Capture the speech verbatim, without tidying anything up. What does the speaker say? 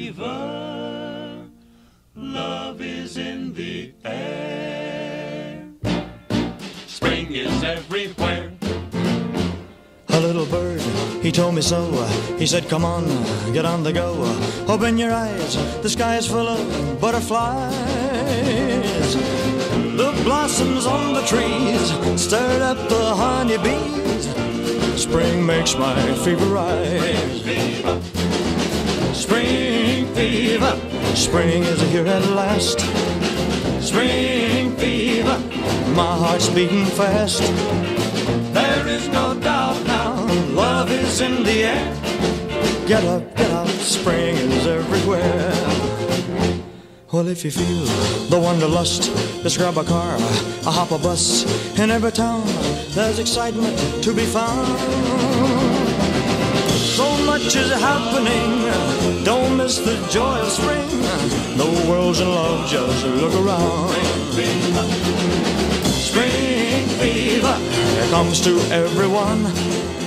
fever. Love is in the air. Spring is everywhere. A little bird, he told me so. He said, come on, get on the go. Open your eyes, the sky is full of butterflies. The blossoms on the trees stirred up the honeybees. Spring makes my fever rise. Spring fever, spring is here at last. Spring fever, my heart's beating fast. There is no doubt now, love is in the air. Get up, get up, spring is everywhere. Well, if you feel the wanderlust, just grab a car, a hop a bus. In every town, there's excitement to be found. So much is happening, don't miss the joy of spring. The world's in love, just look around. Spring fever, it comes to everyone.